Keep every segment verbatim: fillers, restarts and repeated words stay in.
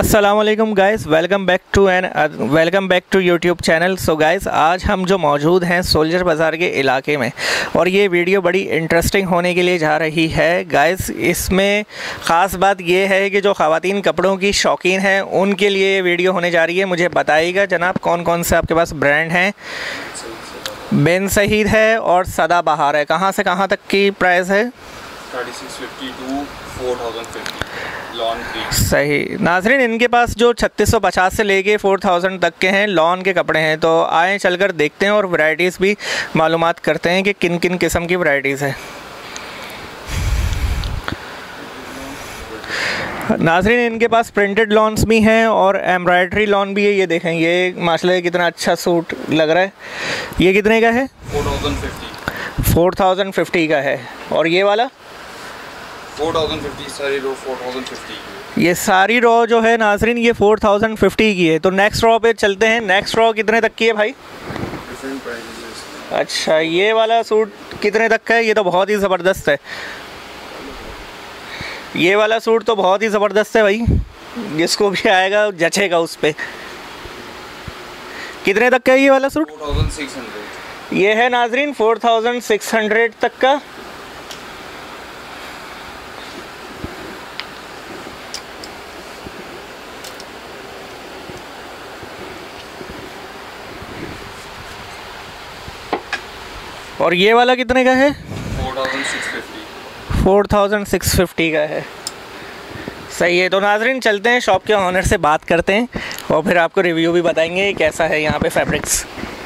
अस्सलामुअलैकुम guys, welcome back to an welcome back to YouTube channel. So guys, आज हम जो मौजूद हैं सोल्जर बाज़ार के इलाके में, और ये वीडियो बड़ी इंटरेस्टिंग होने के लिए जा रही है गाइस। इसमें ख़ास बात ये है कि जो ख़वातीन कपड़ों की शौकीन हैं उनके लिए ये वीडियो होने जा रही है। मुझे बताइएगा जनाब, कौन कौन से आपके पास ब्रांड हैं? बिन सईद है और सदाबहार है। कहाँ से कहाँ तक की प्राइस है? Thirty six fifty two four thousand fifty lawn की। सही नाज़रीन, इनके पास जो छत्तीस सौ पचास से लेके फोर थाउजेंड तक के हैं लॉन के कपड़े हैं। तो आए चलकर देखते हैं और वैरायटीज़ भी मालूमात करते हैं कि किन किन किस्म की वैरायटीज़ हैं। नाज़रीन, इनके पास प्रिंटेड लॉन्स भी हैं और एम्ब्रॉयडरी लॉन भी है। ये देखें, ये माशाल्लाह कितना अच्छा सूट लग रहा है। ये कितने का है? Four thousand fifty four thousand fifty का है। और ये वाला फोर थाउजेंड फिफ्टी, सारी रो फोर थाउजेंड फिफ्टी। ये सारी रॉ जो है नाज़रीन ये फोर थाउजेंड फिफ्टी की है। तो नेक्स्ट रॉ पे चलते हैं। नेक्स्ट रॉ कितने तक की है भाई? Different prices. अच्छा, ये वाला सूट कितने तक का है? ये तो बहुत ही ज़बरदस्त है। ये वाला सूट तो बहुत ही ज़बरदस्त है भाई, जिसको भी आएगा जचेगा उस पर। कितने तक का है ये वाला suit? Four thousand six hundred. ये है नाज़रीन फोर थाउजेंड सिक्स हंड्रेड तक का। और ये वाला कितने का है? Four thousand six fifty. Four thousand six fifty का है। सही है। तो नाज़रीन चलते हैं, शॉप के ऑनर से बात करते हैं और फिर आपको रिव्यू भी बताएंगे कैसा है यहाँ पे फैब्रिक्स।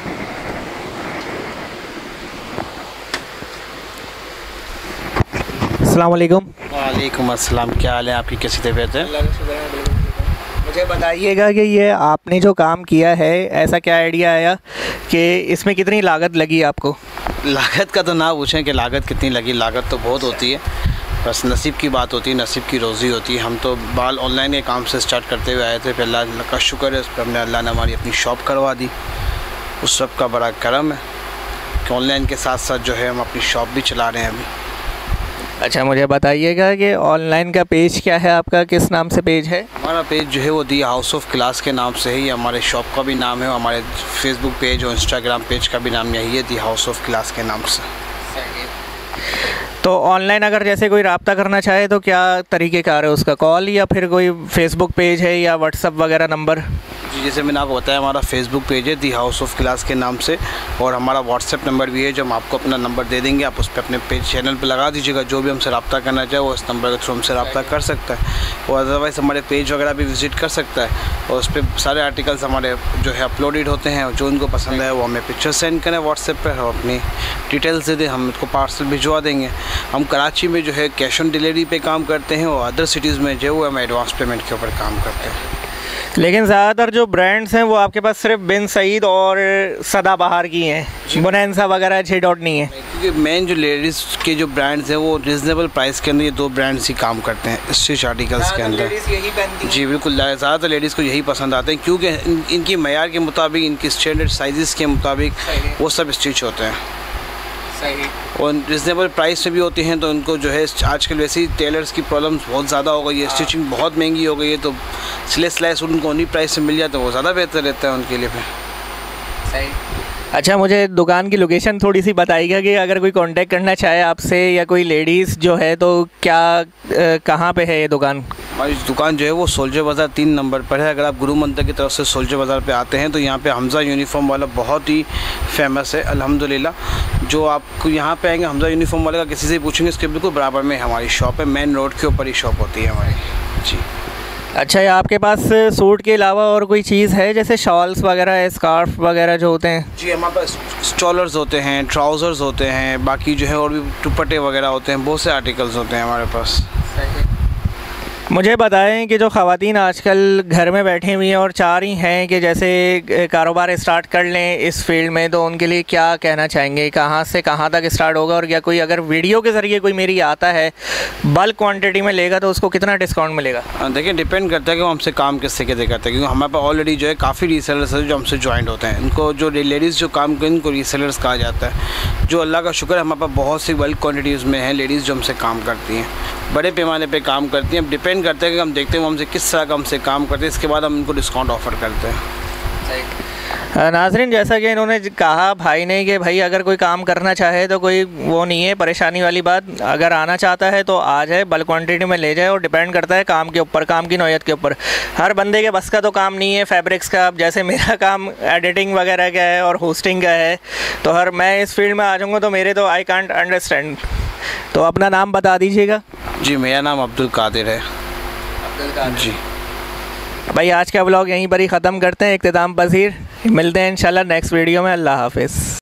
अस्सलाम वालेकुम। वालेकुम अस्सलाम। क्या हाल है आपकी, कैसी तबीयत है? मुझे बताइएगा कि ये आपने जो काम किया है, ऐसा क्या आइडिया आया कि इसमें कितनी लागत लगी आपको? लागत का तो ना पूछें कि लागत कितनी लगी। लागत तो बहुत होती है, बस नसीब की बात होती है, नसीब की रोज़ी होती है। हम तो बाल ऑनलाइन के काम से स्टार्ट करते हुए आए थे, फिर अल्लाह का शुक्र है उस पर हमने अल्लाह ने हमारी अपनी शॉप करवा दी। उस सब का बड़ा करम है कि ऑनलाइन के साथ साथ जो है हम अपनी शॉप भी चला रहे हैं अभी। अच्छा, मुझे बताइएगा कि ऑनलाइन का पेज क्या है आपका, किस नाम से पेज है? हमारा पेज जो है वो दी हाउस ऑफ क्लास के नाम से ही, हमारे शॉप का भी नाम है, हमारे फेसबुक पेज और इंस्टाग्राम पेज का भी नाम यही है, दी हाउस ऑफ क्लास के नाम से। तो ऑनलाइन अगर जैसे कोई रब्ता करना चाहे तो क्या तरीक़ेकार है उसका? कॉल या फिर कोई फेसबुक पेज है या व्हाट्सअप वगैरह नंबर? जी, जैसे मैंने आपको बताया, हमारा फेसबुक पेज है दी हाउस ऑफ क्लास के नाम से, और हमारा व्हाट्सएप नंबर भी है जो हम आपको अपना नंबर दे देंगे। आप उस पर अपने पेज चैनल पे लगा दीजिएगा। जो भी हमसे रब्ता करना चाहे वो इस नंबर के थ्रू हमसे रब्ता कर सकता है, और अदरवाइज़ हमारे पेज वगैरह भी विज़िट कर सकता है, और उस पर सारे आर्टिकल्स हमारे जो है अपलोडेड होते हैं। जो उनको पसंद है वो हमें पिक्चर सेंड करें व्हाट्सएप पर, और अपनी डिटेल्स दे दें, हम उसको पार्सल भिजवा देंगे। हम कराची में जो है कैश ऑन डिलीवरी पे काम करते हैं, और अदर सिटीज़ में जो है हम एडवांस पेमेंट के ऊपर काम करते हैं। लेकिन ज़्यादातर जो ब्रांड्स हैं वो आपके पास सिर्फ बिन सईद और सदाबहार की हैं, बोनैंसा वगैरह छः डॉट नहीं है। क्योंकि मेन जो लेडीज़ के जो ब्रांड्स हैं वो रिजनेबल प्राइस के अंदर ये दो ब्रांड्स ही काम करते हैं स्टिच आर्टिकल्स के अंदर। यही पहनती हैं। जी बिल्कुल, ज़्यादातर लेडीज़ को यही पसंद आते हैं, क्योंकि इन, इनकी मयार के मुताबिक, इनकी स्टैंडर्ड साइज़ के मुताबिक वो सब स्टिच होते हैं। सही। और रिजनेबल प्राइस में भी होते हैं। तो उनको जो है आजकल वैसे ही टेलर्स की प्रॉब्लम्स बहुत ज़्यादा हो गई है, स्टिचिंग बहुत महंगी हो गई है, तो सिले सिलाई सूट उनको उन्हीं प्राइस से मिल जाए तो वो ज़्यादा बेहतर रहता है उनके लिए। फिर सही। अच्छा, मुझे दुकान की लोकेशन थोड़ी सी बताइएगा कि अगर कोई कांटेक्ट करना चाहे आपसे या कोई लेडीज़ जो है तो क्या कहाँ पे है ये दुकान? हमारी दुकान जो है वो सोल्जर बाज़ार तीन नंबर पर है। अगर आप गुरु मंदिर की तरफ से सोल्जर बाज़ार पे आते हैं तो यहाँ पे हमज़ा यूनिफॉर्म वाला बहुत ही फेमस है अल्हम्दुलिल्लाह। जो आपको यहाँ पे आएंगे, हमज़ा यूनिफॉर्म वाले का किसी से पूछेंगे, इसके बिल्कुल बराबर में हमारी शॉप है, मेन रोड के ऊपर ही शॉप होती है हमारी। जी। अच्छा, ये आपके पास सूट के अलावा और कोई चीज़ है, जैसे शॉल्स वगैरह, स्कार्फ वगैरह जो होते हैं? जी, हमारे पास स्टॉलर्स होते हैं, ट्राउज़र्स होते हैं, बाकी जो है और भी दुपट्टे वगैरह होते हैं, बहुत से आर्टिकल्स होते हैं हमारे पास। मुझे बताएं कि जो ख़वातीन आजकल घर में बैठी हुई हैं और चाह रही हैं कि जैसे कारोबार स्टार्ट कर लें इस फील्ड में, तो उनके लिए क्या कहना चाहेंगे? कहाँ से कहाँ तक स्टार्ट होगा? और क्या कोई अगर वीडियो के ज़रिए कोई मेरी आता है, बल्क क्वांटिटी में लेगा, तो उसको कितना डिस्काउंट मिलेगा? देखिए, डिपेंड करता है कि वो हमसे काम किससे कैसे करते हैं, क्योंकि हमारे पास ऑलरेडी जो है काफ़ी रीसेलर्स है जो हमसे ज्वाइंट होते हैं। इनको जो लेडीज़ जो काम करें इनको रीसेलर्स कहा जाता है। जो अल्लाह का शुक्र है हमारे पास बहुत सी बल्क क्वान्टिटीज़ में हैं लेडीज़ जो हमसे काम करती हैं, बड़े पैमाने पे काम करती हैं। अब डिपेंड करते हैं कि हम देखते हैं वो हमसे किस तरह का हमसे काम करते हैं, इसके बाद हम उनको डिस्काउंट ऑफ़र करते हैं। नाज़रीन, जैसा कि इन्होंने कहा भाई ने कि भाई अगर कोई काम करना चाहे तो कोई वो नहीं है परेशानी वाली बात, अगर आना चाहता है तो आ जाए, बल्क क्वांटिटी में ले जाए, और डिपेंड करता है काम के ऊपर, काम की नौयत के ऊपर। हर बंदे के बस का तो काम नहीं है फैब्रिक्स का। अब जैसे मेरा काम एडिटिंग वगैरह का है और होस्टिंग का है, तो हर मैं इस फील्ड में आ जाऊँगा तो मेरे तो आई कांट अंडरस्टैंड। तो अपना नाम बता दीजिएगा। जी, मेरा नाम अब्दुल कादिर है। अब्दुल कादिर जी भाई, आज का व्लॉग यहीं पर ही ख़त्म करते हैं, इख्तिताम पज़ीर। मिलते हैं इंशाल्लाह नेक्स्ट वीडियो में। अल्लाह हाफ़िज़।